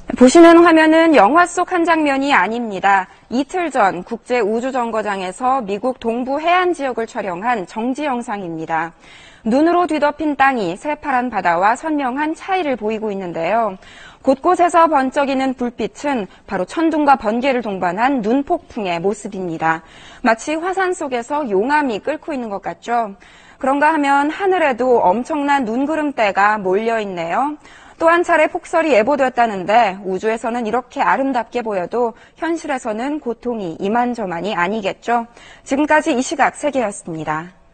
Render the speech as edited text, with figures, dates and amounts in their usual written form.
보시는 화면은 영화 속 한 장면이 아닙니다. 이틀 전 국제우주정거장에서 미국 동부 해안 지역을 촬영한 정지 영상입니다. 눈으로 뒤덮인 땅이 새파란 바다와 선명한 차이를 보이고 있는데요. 곳곳에서 번쩍이는 불빛은 바로 천둥과 번개를 동반한 눈폭풍의 모습입니다. 마치 화산 속에서 용암이 끓고 있는 것 같죠? 그런가 하면 하늘에도 엄청난 눈구름대가 몰려있네요. 또 한 차례 폭설이 예보됐다는데 우주에서는 이렇게 아름답게 보여도 현실에서는 고통이 이만저만이 아니겠죠. 지금까지 이 시각 세계였습니다.